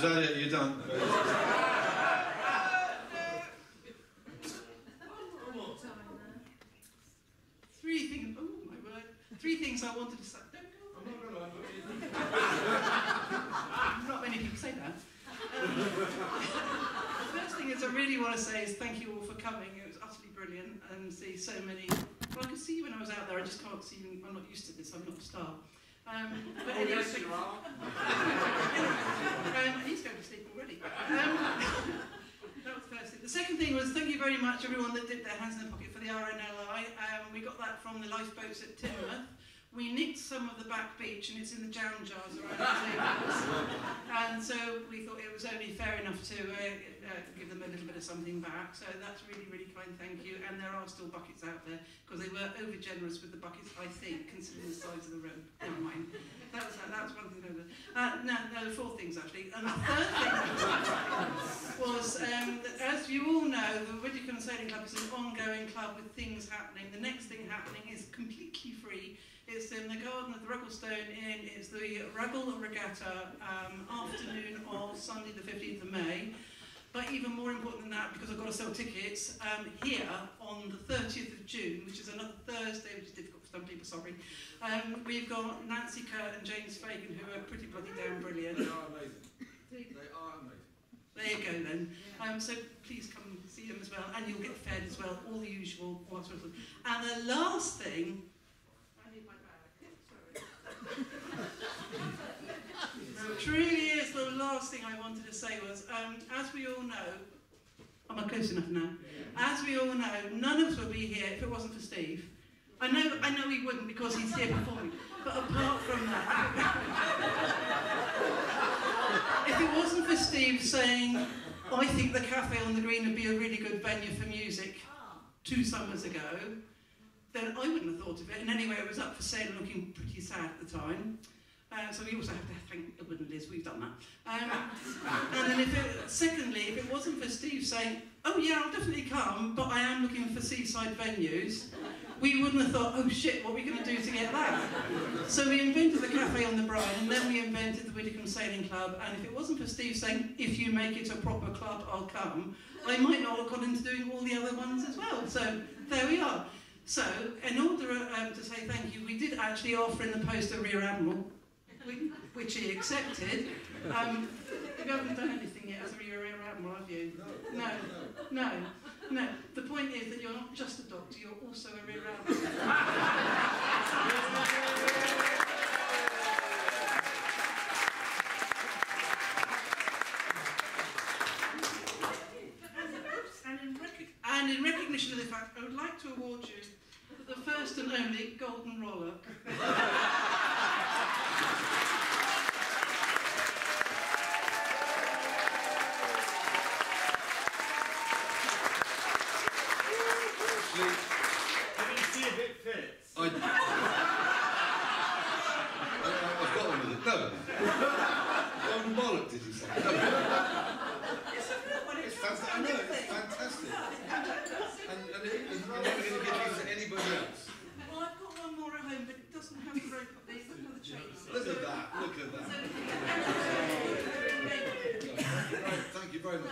that it? You're done? Three things I wanted to say. Not many people say that. The first thing is I really want to say is thank you all for coming. It was utterly brilliant and see so many. Well, I could see you when I was out there. I just can't see you. I'm not used to this. I'm not a star. But anyway, yes, you are. He's going to sleep already. That was the first thing. The second thing was thank you very much everyone that did their hands in the pocket for the RNLI. We got that from the lifeboats at Teignmouth. We nicked some of the back beach and it's in the jam jars around the tables. And so we thought it was only fair enough to give them a little bit of something back. So that's really, really kind, thank you. And there are still buckets out there because they were over generous with the buckets, I think, considering the size of the room. Never mind. That was one thing over. No, four things actually. And the third thing was that as you all know, the Widdicombe Sailing Club is an ongoing club with things happening. The next thing happening is completely free. It's in the garden of the Rugglestone Inn. It's the Ruggle Regatta afternoon of Sunday the 15th of May. But even more important than that, because I've got to sell tickets, here on the 30th of June, which is another Thursday, which is difficult for some people, sorry, we've got Nancy Kurt and James Fagan, who are pretty bloody damn brilliant. They are amazing. They are amazing. There you go then. So please come see them as well, and you'll get fed as well, all the usual. All that sort of stuff. And the last thing, which really is the last thing I wanted to say was, as we all know, am I close enough now? As we all know, none of us would be here if it wasn't for Steve. I know he wouldn't because he's here performing, but apart from that, if it wasn't for Steve saying, I think the Cafe on the Green would be a really good venue for music 2 summers ago, then I wouldn't have thought of it. And anyway, it was up for sale and looking pretty sad at the time. So we also have to thank Edward and Liz, we've done that. And then secondly, if it wasn't for Steve saying, oh yeah, I'll definitely come, but I am looking for seaside venues, we wouldn't have thought, oh shit, what are we going to do to get that? So we invented the Cafe on the Brine, and then we invented the Widdicombe Sailing Club, and if it wasn't for Steve saying, if you make it a proper club, I'll come, I might not have gone into doing all the other ones as well. So there we are. So, in order to say thank you, we did actually offer in the post a Rear Admiral, which he accepted. You haven't done anything yet as a Rear Admiral, have you? No. The point is that you're not just a doctor, you're also a Rear Admiral. And in recognition of the fact, I would like to award you the first and only Golden Roller. Let me see if it fits. I've got one with it. No. Golden Bollock, did you say? No. It's a real one. It's fantastic. I know, it's fantastic. And you're never going to give these to anybody else. Well, I've got one more at home, but it doesn't have the rope up there. It doesn't have the chain. Look at that. Look at that. Thank you very much.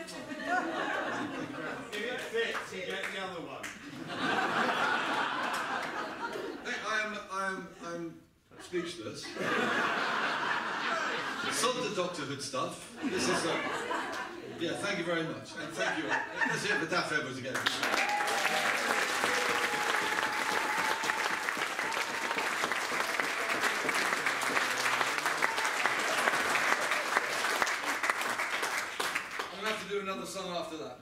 If it fits, you get the other one. I'm speechless. Sod the Doctorhood stuff. This is yeah, thank you very much. And thank you all. Let's hear it for Daft Edwards again. I'm going to have to do another song after that.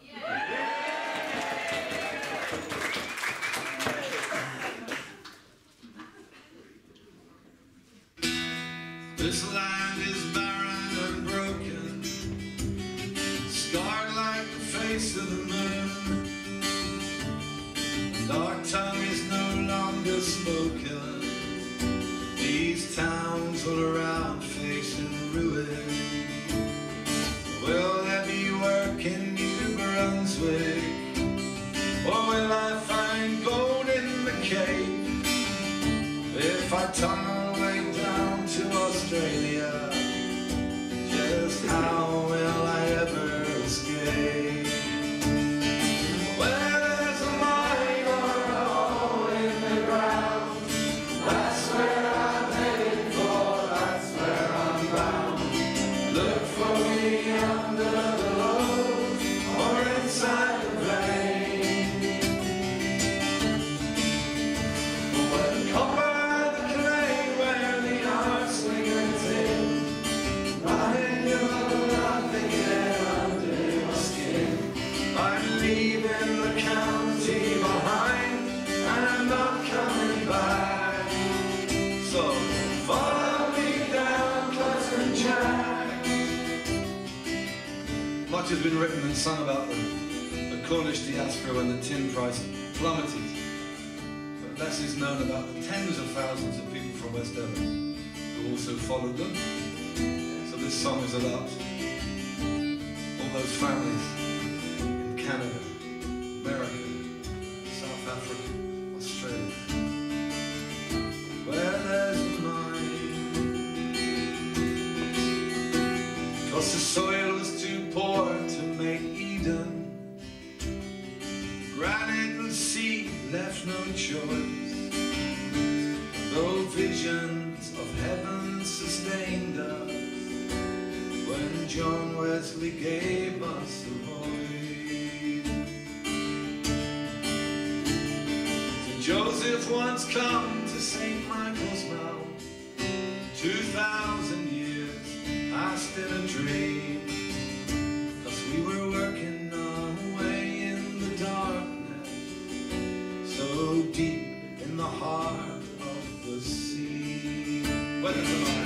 This land is barren and broken, scarred like the face of the moon, and our tongue is no longer spoken. These towns all around facing ruin. Will there be work in New Brunswick, or will I find gold in the Cape? If I tunnel way down to Australia, just how been written and sung about the Cornish diaspora when the tin price plummeted. But less is known about the tens of thousands of people from West Devon who also followed them. So this song is about all those families in Canada, America, South Africa, Australia, where there's a mine. 'Cause the soil was too poor to make Eden. Granite and sea left no choice. Though visions of heaven sustained us when John Wesley gave us a voice. Did Joseph once come to St. Michael's Mount? 2,000 years past in a dream. 'Cause we were working our way in the darkness, so deep in the heart of the sea. Where there's a